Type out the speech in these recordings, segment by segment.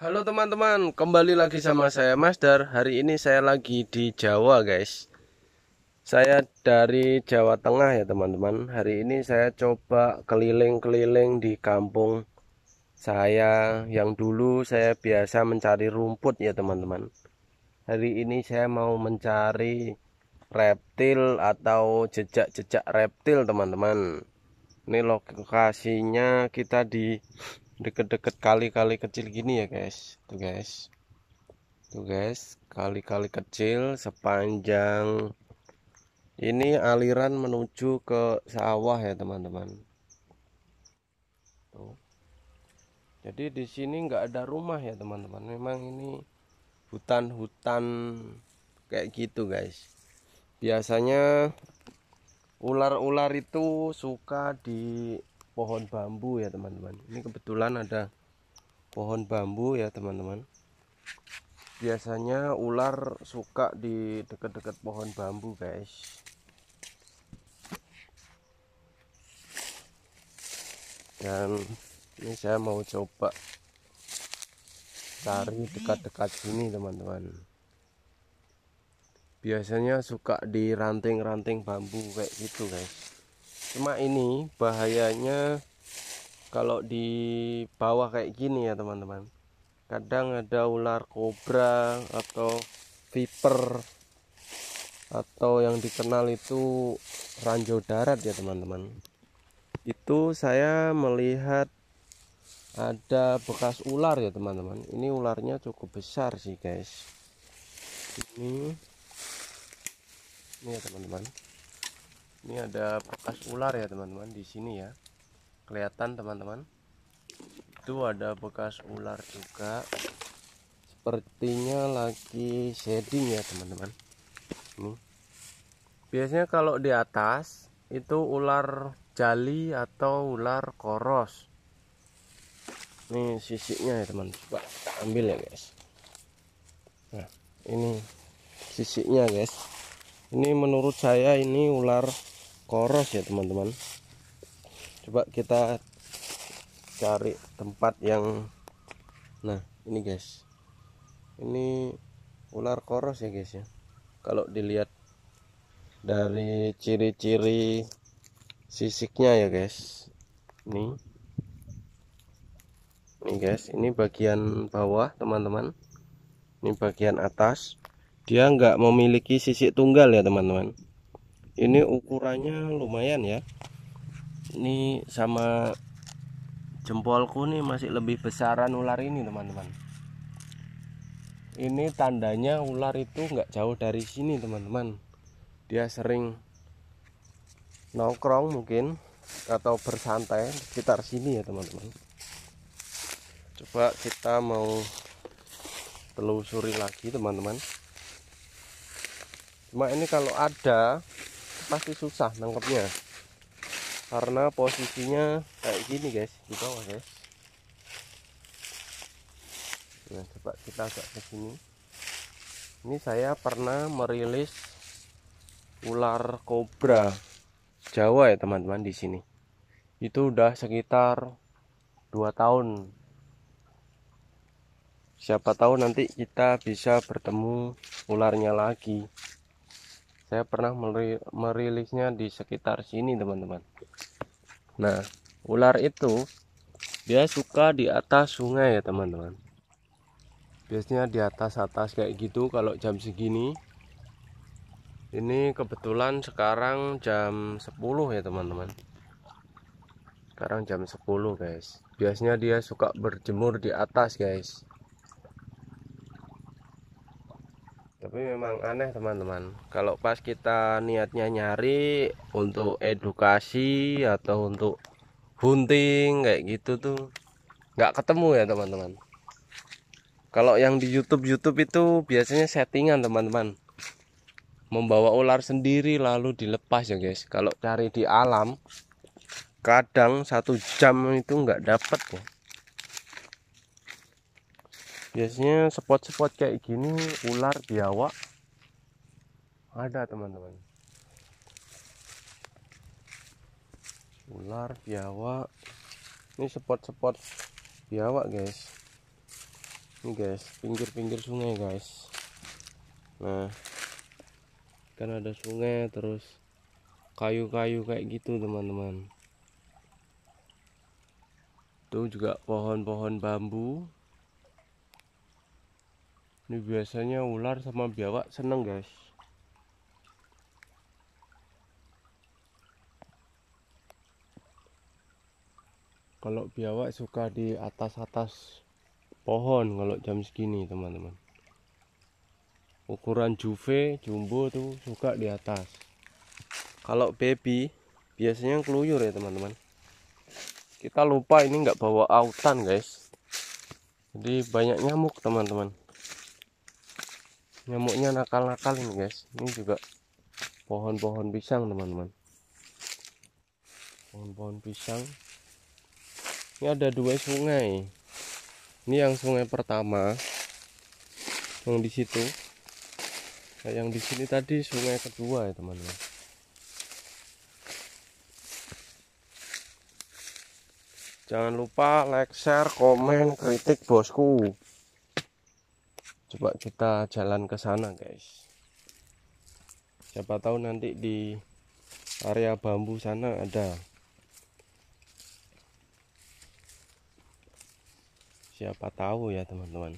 Halo teman-teman, kembali lagi sama saya Masdar. Hari ini saya lagi di Jawa guys. Saya dari Jawa Tengah ya teman-teman. Hari ini saya coba keliling-keliling di kampung saya yang dulu saya biasa mencari rumput ya teman-teman. Hari ini saya mau mencari reptil atau jejak-jejak reptil teman-teman. Ini lokasinya kita di deket-deket kali-kali kecil gini ya guys. Tuh guys. Tuh guys, kali-kali kecil sepanjang ini aliran menuju ke sawah ya teman-teman. Tuh. Jadi di sini nggak ada rumah ya teman-teman. Memang ini hutan-hutan kayak gitu guys. Biasanya ular-ular itu suka di pohon bambu ya teman-teman. Ini kebetulan ada pohon bambu ya teman-teman. Biasanya ular suka di dekat-dekat pohon bambu guys. Dan ini saya mau coba cari dekat-dekat sini teman-teman. Biasanya suka di ranting-ranting bambu kayak gitu guys. Cuma ini bahayanya kalau di bawah kayak gini ya teman-teman. Kadang ada ular kobra atau viper atau yang dikenal itu ranjau darat ya teman-teman. Itu saya melihat ada bekas ular ya teman-teman. Ini ularnya cukup besar sih guys. Ini ya teman-teman. Ini ada bekas ular ya teman-teman di sini ya. Kelihatan teman-teman. Itu ada bekas ular juga. Sepertinya lagi shedding ya teman-teman. Ini. Biasanya kalau di atas itu ular jali atau ular koros. Ini sisiknya ya teman, coba kita ambil ya guys. Nah ini sisiknya guys. Ini menurut saya ini ular koros ya teman-teman. Coba kita cari tempat yang, nah ini guys, ini ular koros ya guys ya. Kalau dilihat dari ciri-ciri sisiknya ya guys, ini guys, ini bagian bawah teman-teman, ini bagian atas dia nggak memiliki sisik tunggal ya teman-teman. Ini ukurannya lumayan ya, ini sama jempolku nih, masih lebih besaran ular ini teman-teman. Ini tandanya ular itu nggak jauh dari sini teman-teman. Dia sering nongkrong mungkin atau bersantai di sekitar sini ya teman-teman. Coba kita mau telusuri lagi teman-teman. Cuma ini kalau ada pasti susah nangkepnya karena posisinya kayak gini guys, di bawah guys. Nah coba kita agak ke sini. Ini saya pernah merilis ular kobra Jawa ya teman-teman di sini. Itu udah sekitar 2 tahun. Siapa tahu nanti kita bisa bertemu ularnya lagi. Saya pernah merilisnya di sekitar sini teman-teman. Nah ular itu dia suka di atas sungai ya teman-teman. Biasanya di atas-atas kayak gitu kalau jam segini. Ini kebetulan sekarang jam 10 ya teman-teman. Sekarang jam 10 guys. Biasanya dia suka berjemur di atas guys. Tapi memang aneh teman-teman, kalau pas kita niatnya nyari untuk edukasi atau untuk hunting kayak gitu tuh nggak ketemu ya teman-teman. Kalau yang di YouTube itu biasanya settingan teman-teman, membawa ular sendiri lalu dilepas ya guys. Kalau cari di alam kadang 1 jam itu nggak dapet ya. Biasanya spot-spot kayak gini ular biawak ada teman-teman. Ular biawak, ini spot-spot biawak guys. Ini guys, pinggir-pinggir sungai guys. Nah, kan ada sungai terus kayu-kayu kayak gitu teman-teman. Tuh juga pohon-pohon bambu. Ini biasanya ular sama biawak seneng guys. Kalau biawak suka di atas-atas pohon kalau jam segini teman-teman. Ukuran juve, jumbo tuh suka di atas. Kalau baby biasanya keluyur ya teman-teman. Kita lupa ini nggak bawa autan guys. Jadi banyak nyamuk teman-teman. Nyamuknya nakal-nakal ini guys. Ini juga pohon-pohon pisang teman-teman. Pohon-pohon pisang. Ini ada dua sungai. Ini yang sungai pertama, yang di situ. Nah, yang di sini tadi sungai kedua ya teman-teman. Jangan lupa like, share, komen, kritik bosku. Coba kita jalan ke sana guys. Siapa tahu nanti di area bambu sana ada. Siapa tahu ya teman-teman.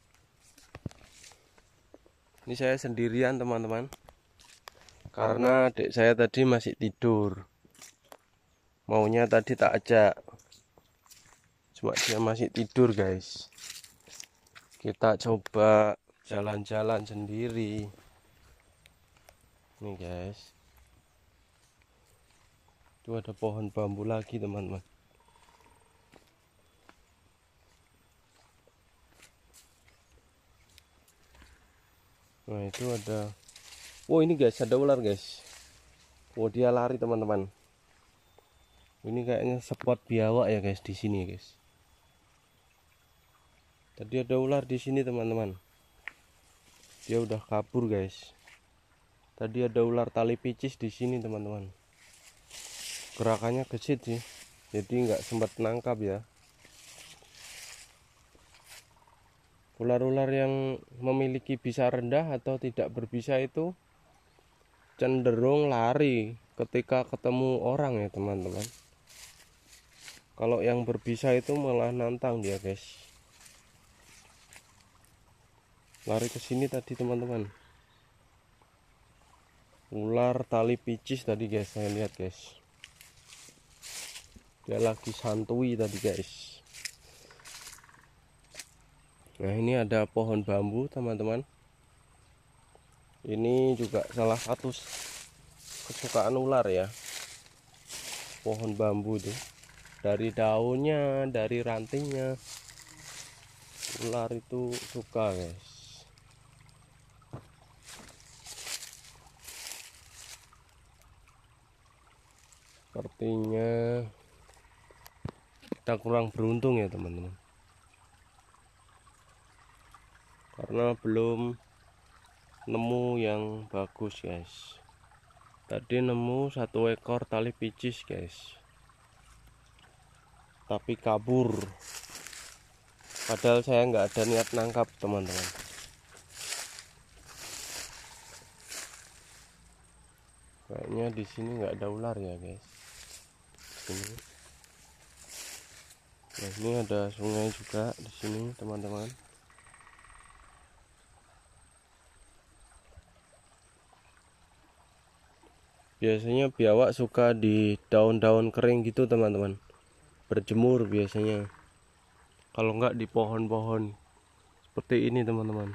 Ini saya sendirian teman-teman. Karena adik saya tadi masih tidur. Maunya tadi tak ajak. Cuma dia masih tidur guys. Kita coba jalan-jalan sendiri. Nih guys. Itu ada pohon bambu lagi teman-teman. Nah itu ada. Oh ini guys, ada ular guys. Oh dia lari teman-teman. Ini kayaknya spot biawak ya guys di sini guys. Tadi ada ular di sini teman-teman. Dia udah kabur guys. Tadi ada ular tali picis di sini teman-teman. Gerakannya gesit sih. Jadi nggak sempat nangkap ya. Ular-ular yang memiliki bisa rendah atau tidak berbisa itu cenderung lari ketika ketemu orang ya teman-teman. Kalau yang berbisa itu malah nantang dia guys. Lari ke sini tadi teman-teman. Ular tali picis tadi guys, saya lihat guys. Dia lagi santui tadi guys. Nah ini ada pohon bambu teman-teman. Ini juga salah satu kesukaan ular ya. Pohon bambu itu. Dari daunnya, dari rantingnya. Ular itu suka guys. Sepertinya kita kurang beruntung ya teman-teman. Karena belum nemu yang bagus guys. Tadi nemu satu ekor tali picis guys, tapi kabur. Padahal saya nggak ada niat nangkap teman-teman. Kayaknya di sini nggak ada ular ya guys. Sini. Nah ini ada sungai juga di sini teman-teman. Biasanya biawak suka di daun-daun kering gitu teman-teman. Berjemur biasanya. Kalau nggak di pohon-pohon seperti ini teman-teman.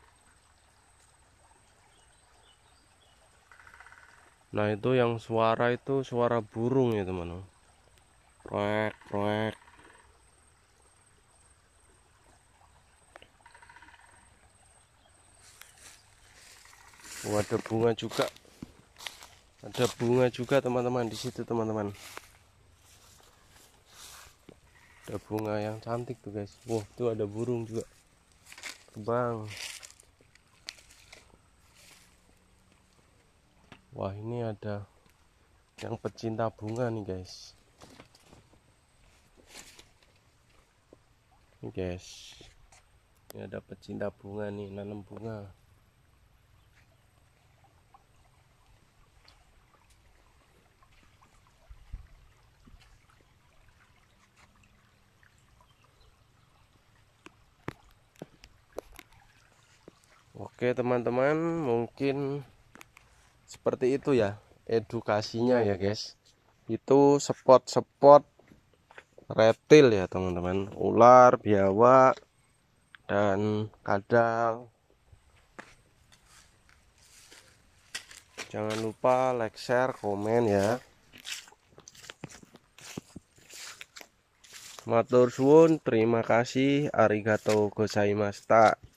Nah itu yang suara itu suara burung ya teman-teman. Proek, proek. Oh, ada bunga juga. Ada bunga juga teman-teman di situ teman-teman. Ada bunga yang cantik tuh guys. Wah, tuh ada burung juga. Terbang. Wah, ini ada yang pecinta bunga nih guys. Ini guys. Ya ada pecinta bunga nih, nanam bunga. Oke teman-teman, mungkin seperti itu ya edukasinya ya guys. Itu spot-spot reptil ya teman-teman, ular, biawak, dan kadal. Jangan lupa like, share, komen ya. Matur suwun, terima kasih, arigato gozaimashita.